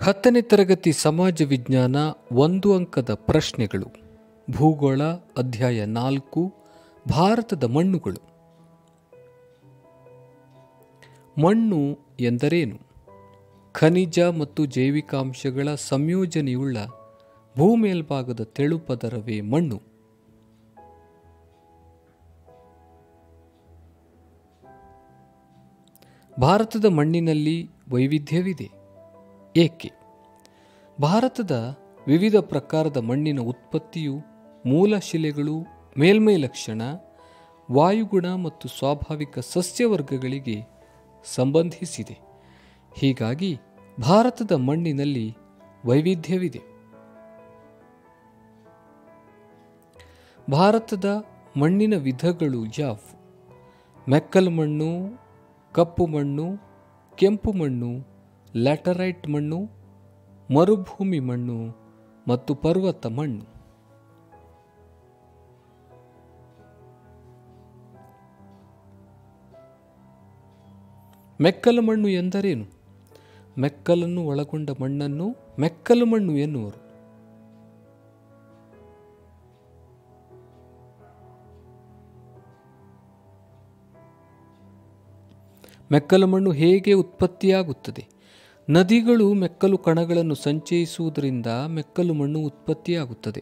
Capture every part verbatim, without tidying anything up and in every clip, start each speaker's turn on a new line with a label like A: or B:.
A: ಹತ್ತನೇ ತರಗತಿ ಸಮಾಜ ವಿಜ್ಞಾನ ಒಂದು ಅಂಕದ ಪ್ರಶ್ನೆಗಳು. ಭೂಗೋಳ ಅಧ್ಯಾಯ ನಾಲ್ಕು, ಭಾರತದ ಮಣ್ಣುಗಳು. ಮಣ್ಣು ಎಂದರೇನು? ಖನಿಜ ಮತ್ತು ಜೈವಿಕಾಂಶಗಳ ಸಂಯೋಜನೆಯುಳ್ಳ ಭೂಮೇಲ್ಭಾಗದ ತೆಳುಪದರವೇ ಮಣ್ಣು. ಭಾರತದ ಮಣ್ಣಿನಲ್ಲಿ ವೈವಿಧ್ಯವಿದೆ. ಏಕೆ? ಭಾರತದ ವಿವಿಧ ಪ್ರಕಾರದ ಮಣ್ಣಿನ ಉತ್ಪತ್ತಿಯು ಮೂಲ ಶಿಲೆಗಳು, ಮೇಲ್ಮೈ ಲಕ್ಷಣ, ವಾಯುಗುಣ ಮತ್ತು ಸ್ವಾಭಾವಿಕ ಸಸ್ಯವರ್ಗಗಳಿಗೆ ಸಂಬಂಧಿಸಿದೆ. ಹೀಗಾಗಿ ಭಾರತದ ಮಣ್ಣಿನಲ್ಲಿ ವೈವಿಧ್ಯವಿದೆ. ಭಾರತದ ಮಣ್ಣಿನ ವಿಧಗಳು ಯಾವುವು? ಮೆಕ್ಕಲು ಮಣ್ಣು, ಕಪ್ಪು ಮಣ್ಣು, ಕೆಂಪು ಮಣ್ಣು, ಲ್ಯಾಟರೈಟ್ ಮಣ್ಣು, ಮರುಭೂಮಿ ಮಣ್ಣು ಮತ್ತು ಪರ್ವತ ಮಣ್ಣು. ಮೆಕ್ಕಲು ಮಣ್ಣು ಎಂದರೇನು? ಮೆಕ್ಕಲನ್ನು ಒಳಗೊಂಡ ಮಣ್ಣನ್ನು ಮೆಕ್ಕಲು ಮಣ್ಣು ಎನ್ನುವರು. ಮೆಕ್ಕಲು ಮಣ್ಣು ಹೇಗೆ ಉತ್ಪತ್ತಿಯಾಗುತ್ತದೆ? ನದಿಗಳು ಮೆಕ್ಕಲು ಕಣಗಳನ್ನು ಸಂಚಯಿಸುವುದರಿಂದ ಮೆಕ್ಕಲು ಮಣ್ಣು ಉತ್ಪತ್ತಿಯಾಗುತ್ತದೆ.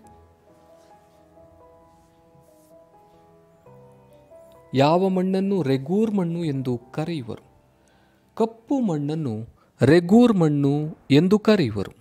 A: ಯಾವ ಮಣ್ಣನ್ನು ರೆಗೂರ್ ಮಣ್ಣು ಎಂದು ಕರೆಯುವರು? ಕಪ್ಪು ಮಣ್ಣನ್ನು ರೆಗೂರ್ ಮಣ್ಣು ಎಂದು ಕರೆಯುವರು.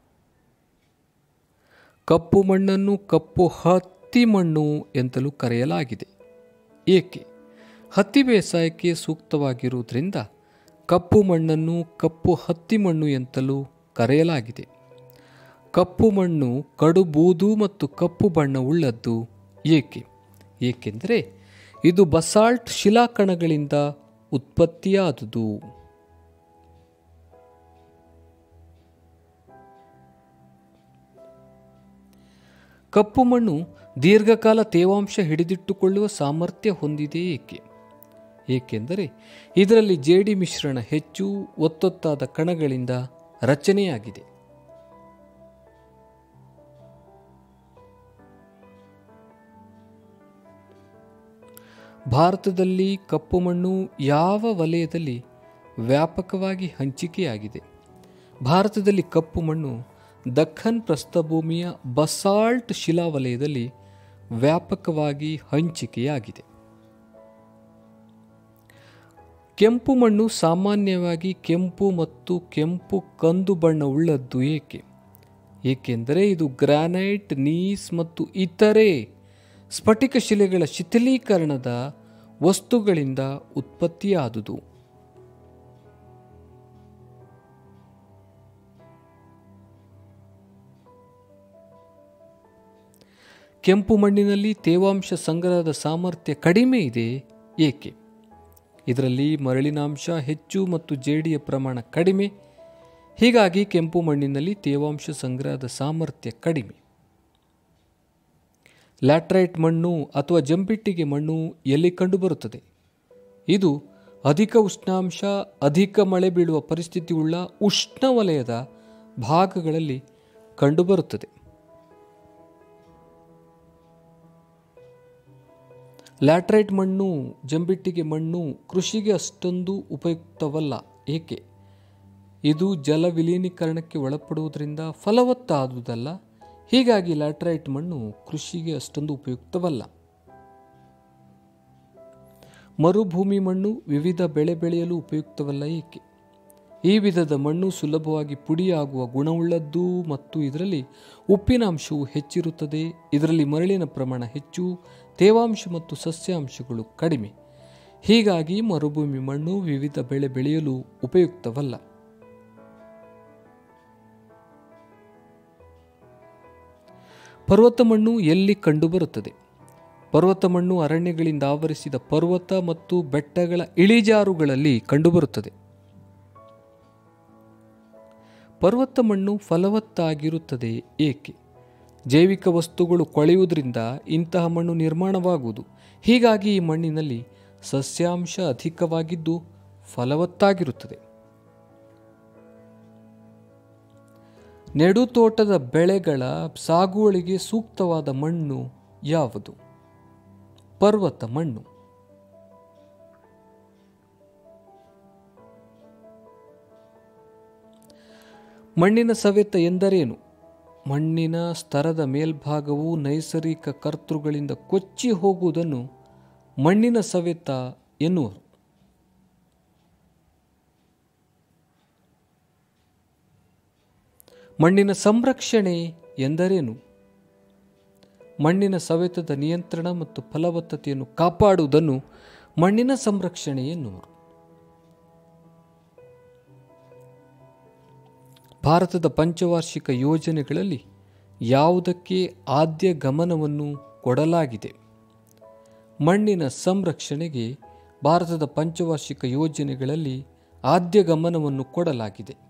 A: ಕಪ್ಪು ಮಣ್ಣನ್ನು ಕಪ್ಪು ಹತ್ತಿ ಮಣ್ಣು ಎಂತಲೂ ಕರೆಯಲಾಗಿದೆ. ಏಕೆ? ಹತ್ತಿ ಬೇಸಾಯಕ್ಕೆ ಸೂಕ್ತವಾಗಿರುವುದರಿಂದ ಕಪ್ಪು ಮಣ್ಣನ್ನು ಕಪ್ಪು ಹತ್ತಿ ಮಣ್ಣು ಎಂತಲೂ ಕರೆಯಲಾಗಿದೆ. ಕಪ್ಪು ಮಣ್ಣು ಕಡು ಬೂದು ಮತ್ತು ಕಪ್ಪು ಬಣ್ಣ ಉಳ್ಳದ್ದು. ಏಕೆ? ಏಕೆಂದರೆ ಇದು ಬಸಾಲ್ಟ್ ಶಿಲಾಕಣಗಳಿಂದ ಉತ್ಪತ್ತಿಯಾದುದು. ಕಪ್ಪು ಮಣ್ಣು ದೀರ್ಘಕಾಲ ತೇವಾಂಶ ಹಿಡಿದಿಟ್ಟುಕೊಳ್ಳುವ ಸಾಮರ್ಥ್ಯ ಹೊಂದಿದೆ. ಏಕೆ? ಏಕೆಂದರೆ ಇದರಲ್ಲಿ ಜೇಡಿ ಮಿಶ್ರಣ ಹೆಚ್ಚು ಒತ್ತೊತ್ತಾದ ಕಣಗಳಿಂದ ರಚನೆಯಾಗಿದೆ. ಭಾರತದಲ್ಲಿ ಕಪ್ಪು ಮಣ್ಣು ಯಾವ ವಲಯದಲ್ಲಿ ವ್ಯಾಪಕವಾಗಿ ಹಂಚಿಕೆಯಾಗಿದೆ? ಭಾರತದಲ್ಲಿ ಕಪ್ಪು ಮಣ್ಣು ದಖ್ಖನ್ ಪ್ರಸ್ಥಭೂಮಿಯ ಬಸಾಲ್ಟ್ ಶಿಲಾ ವಲಯದಲ್ಲಿ ವ್ಯಾಪಕವಾಗಿ ಹಂಚಿಕೆಯಾಗಿದೆ. ಕೆಂಪು ಮಣ್ಣು ಸಾಮಾನ್ಯವಾಗಿ ಕೆಂಪು ಮತ್ತು ಕೆಂಪು ಕಂದು ಬಣ್ಣ ಉಳ್ಳದ್ದು. ಏಕೆ? ಏಕೆಂದರೆ ಇದು ಗ್ರಾನೈಟ್, ನೀಸ್ ಮತ್ತು ಇತರೆ ಸ್ಫಟಿಕ ಶಿಲೆಗಳ ಶಿಥಿಲೀಕರಣದ ವಸ್ತುಗಳಿಂದ ಉತ್ಪತ್ತಿಯಾದುದು. ಕೆಂಪು ಮಣ್ಣಿನಲ್ಲಿ ತೇವಾಂಶ ಸಂಗ್ರಹದ ಸಾಮರ್ಥ್ಯ ಕಡಿಮೆ ಇದೆ. ಏಕೆ? ಇದರಲ್ಲಿ ಮರಳಿನಾಂಶ ಹೆಚ್ಚು ಮತ್ತು ಜೇಡಿಯ ಪ್ರಮಾಣ ಕಡಿಮೆ. ಹೀಗಾಗಿ ಕೆಂಪು ಮಣ್ಣಿನಲ್ಲಿ ತೇವಾಂಶ ಸಂಗ್ರಹದ ಸಾಮರ್ಥ್ಯ ಕಡಿಮೆ. ಲ್ಯಾಟರೈಟ್ ಮಣ್ಣು ಅಥವಾ ಜಂಬಿಟ್ಟಿಗೆ ಮಣ್ಣು ಎಲ್ಲಿ ಕಂಡುಬರುತ್ತದೆ? ಇದು ಅಧಿಕ ಉಷ್ಣಾಂಶ, ಅಧಿಕ ಮಳೆ ಬೀಳುವ ಪರಿಸ್ಥಿತಿ ಉಳ್ಳ ಉಷ್ಣವಲಯದ ಭಾಗಗಳಲ್ಲಿ ಕಂಡುಬರುತ್ತದೆ. ಲ್ಯಾಟರೈಟ್ ಮಣ್ಣು, ಜಂಬಿಟ್ಟಿಗೆ ಮಣ್ಣು ಕೃಷಿಗೆ ಅಷ್ಟೊಂದು ಉಪಯುಕ್ತವಲ್ಲ. ಏಕೆ? ಇದು ಜಲ ವಿಲೀನೀಕರಣಕ್ಕೆ ಒಳಪಡುವುದರಿಂದ ಫಲವತ್ತಾದುದಲ್ಲ. ಹೀಗಾಗಿ ಲ್ಯಾಟರೈಟ್ ಮಣ್ಣು ಕೃಷಿಗೆ ಅಷ್ಟೊಂದು ಉಪಯುಕ್ತವಲ್ಲ. ಮರುಭೂಮಿ ಮಣ್ಣು ವಿವಿಧ ಬೆಳೆ ಬೆಳೆಯಲು ಉಪಯುಕ್ತವಲ್ಲ. ಏಕೆ? ಈ ವಿಧದ ಮಣ್ಣು ಸುಲಭವಾಗಿ ಪುಡಿಯಾಗುವ ಗುಣವುಳ್ಳದ್ದು ಮತ್ತು ಇದರಲ್ಲಿ ಉಪ್ಪಿನಾಂಶವು ಹೆಚ್ಚಿರುತ್ತದೆ. ಇದರಲ್ಲಿ ಮರಳಿನ ಪ್ರಮಾಣ ಹೆಚ್ಚು, ತೇವಾಂಶ ಮತ್ತು ಸಸ್ಯಾಂಶಗಳು ಕಡಿಮೆ. ಹೀಗಾಗಿ ಮರುಭೂಮಿ ಮಣ್ಣು ವಿವಿಧ ಬೆಳೆ ಬೆಳೆಯಲು ಉಪಯುಕ್ತವಲ್ಲ. ಪರ್ವತ ಮಣ್ಣು ಎಲ್ಲಿ ಕಂಡುಬರುತ್ತದೆ? ಪರ್ವತ ಮಣ್ಣು ಅರಣ್ಯಗಳಿಂದ ಆವರಿಸಿದ ಪರ್ವತ ಮತ್ತು ಬೆಟ್ಟಗಳ ಇಳಿಜಾರುಗಳಲ್ಲಿ ಕಂಡುಬರುತ್ತದೆ. ಪರ್ವತ ಮಣ್ಣು ಫಲವತ್ತಾಗಿರುತ್ತದೆ. ಏಕೆ? ಜೈವಿಕ ವಸ್ತುಗಳು ಕೊಳೆಯುವುದರಿಂದ ಇಂತಹ ಮಣ್ಣು ನಿರ್ಮಾಣವಾಗುವುದು. ಹೀಗಾಗಿ ಈ ಮಣ್ಣಿನಲ್ಲಿ ಸಸ್ಯಾಂಶ ಅಧಿಕವಾಗಿದ್ದು ಫಲವತ್ತಾಗಿರುತ್ತದೆ. ನೆಡುತೋಟದ ಬೆಳೆಗಳ ಸಾಗುವಳಿಗೆ ಸೂಕ್ತವಾದ ಮಣ್ಣು ಯಾವುದು? ಪರ್ವತ ಮಣ್ಣು. ಮಣ್ಣಿನ ಸವೆತ ಎಂದರೇನು? ಮಣ್ಣಿನ ಸ್ತರದ ಮೇಲ್ಭಾಗವು ನೈಸರ್ಗಿಕ ಕರ್ತೃಗಳಿಂದ ಕೊಚ್ಚಿ ಹೋಗುವುದನ್ನು ಮಣ್ಣಿನ ಸವೆತ ಎನ್ನುವರು. ಮಣ್ಣಿನ ಸಂರಕ್ಷಣೆ ಎಂದರೇನು? ಮಣ್ಣಿನ ಸವೆತದ ನಿಯಂತ್ರಣ ಮತ್ತು ಫಲವತ್ತತೆಯನ್ನು ಕಾಪಾಡುವುದನ್ನು ಮಣ್ಣಿನ ಸಂರಕ್ಷಣೆ ಎನ್ನುವರು. ಭಾರತದ ಪಂಚವಾರ್ಷಿಕ ಯೋಜನೆಗಳಲ್ಲಿ ಯಾವುದಕ್ಕೆ ಆದ್ಯ ಗಮನವನ್ನು ಕೊಡಲಾಗಿದೆ? ಮಣ್ಣಿನ ಸಂರಕ್ಷಣೆಗೆ ಭಾರತದ ಪಂಚವಾರ್ಷಿಕ ಯೋಜನೆಗಳಲ್ಲಿ ಆದ್ಯ ಗಮನವನ್ನು ಕೊಡಲಾಗಿದೆ.